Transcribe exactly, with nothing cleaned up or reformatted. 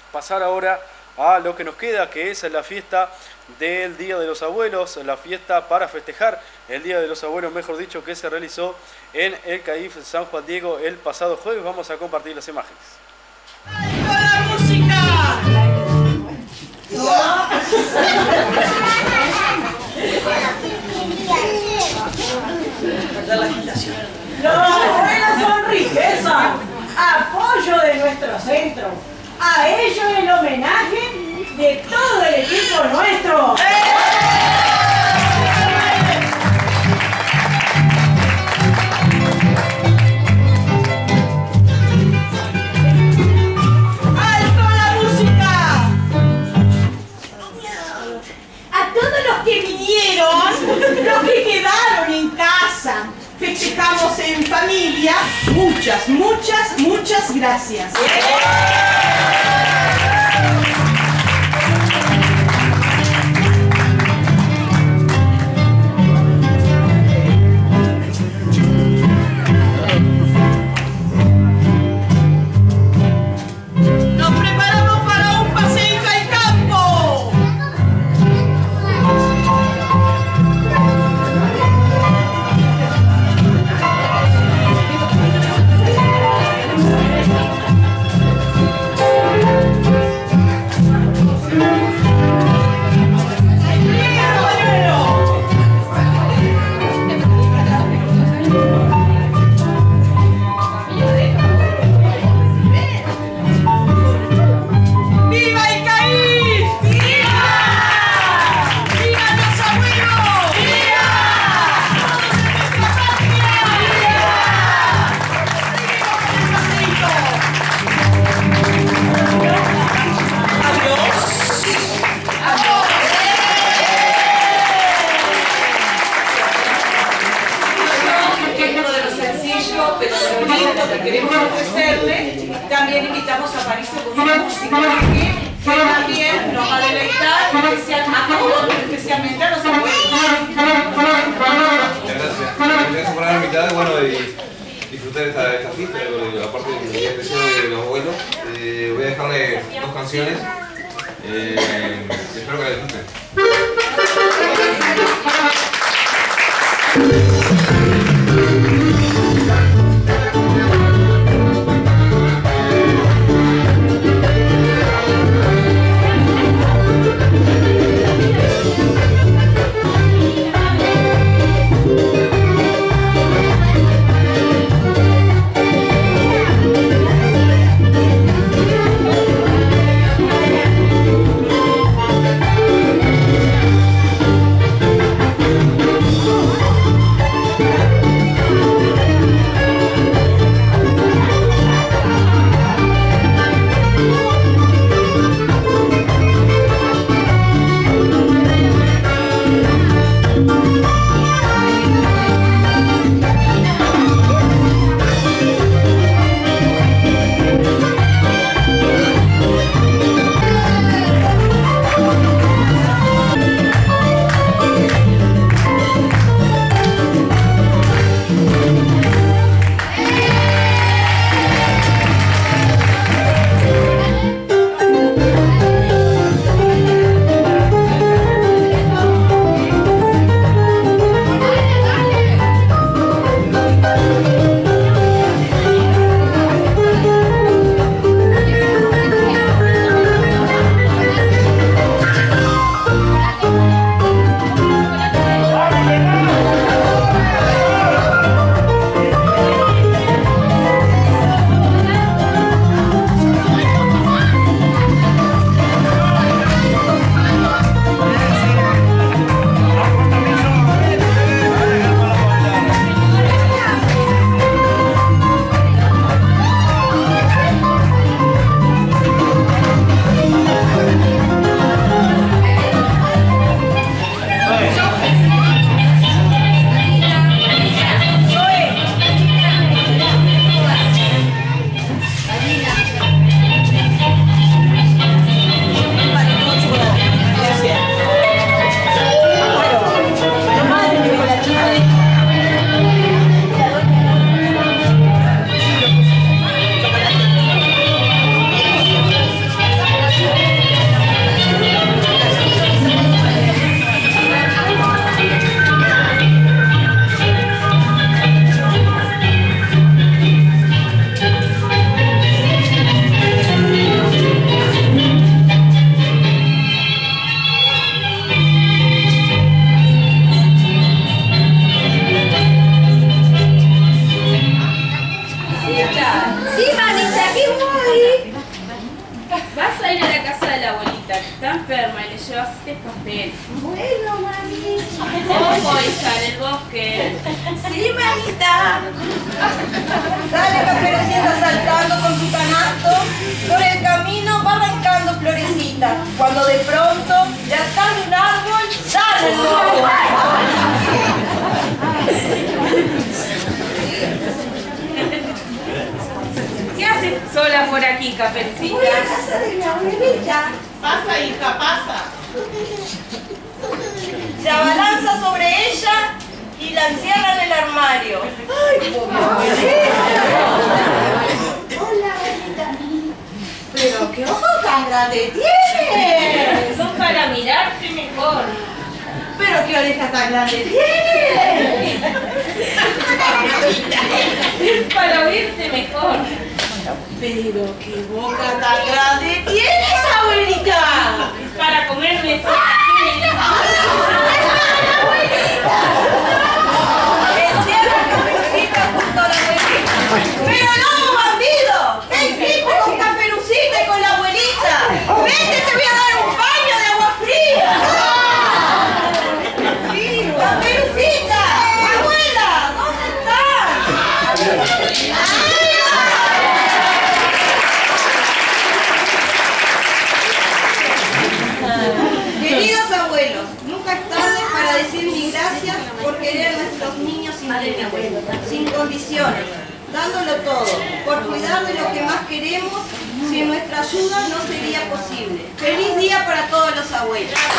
pasar ahora a lo que nos queda, que es la fiesta del Día de los Abuelos, la fiesta para festejar el Día de los Abuelos, mejor dicho, que se realizó en el C A I F San Juan Diego el pasado jueves. Vamos a compartir las imágenes. ¡Ay, con la música! Los abuelos son riqueza, apoyo de nuestro centro. A ellos el homenaje de todo el equipo nuestro. ¡Alto la música! A todos los que vinieron, los que quedaron en casa, festejamos en familia. Muchas, muchas, muchas gracias. Nos preparamos para un paseo al campo. Pero lo lindo que queremos ofrecerle, también invitamos a París con una música que, que también nos va a deleitar especial, a todos, pero especialmente a los abuelos. Muchas gracias. Gracias por haberme invitado, bueno, y disfrutar esta, esta fiesta, aparte del día especial de los abuelos. Eh, voy a dejarle dos canciones, eh, espero que la disfruten. Vas a ir a la casa de la abuelita, que está enferma, y le llevas este pastel. Bueno, mami. Ojo, hija, en el bosque. Sí, mamita. Sale Caperucita saltando con su canasto. Por el camino va arrancando florecitas. Cuando de pronto, de atrás de un árbol, sale el lobo. ¿Qué haces sola por aquí, Caperucita? Voy a casa de mi abuelita. Pasa, hija, pasa. Se abalanza sobre ella y la encierra en el armario. ¡Ay, pobre abuelita! Hola, abuelita. Pero qué ojos tan grandes tienes. Son para mirarte mejor. Pero qué orejas tan grandes tienes. Es para oírte mejor. Pero qué boca tan grande tienes, abuelita. Es para comerme esa. Encierra a Caperucita junto a la abuelita. ¡Pero no, bandido! ¿Qué hiciste con Caperucita y con la abuelita? ¡Vete, te voy a dar un baño de agua fría! ¡Caperucita! ¡Abuela! ¿Dónde estás? Queridos abuelos, nunca es tarde para decir mil gracias por querer a nuestros niños sin límites, sin condiciones, dándolo todo, por cuidar de lo que más queremos. Sin nuestra ayuda no sería posible. ¡Feliz día para todos los abuelos!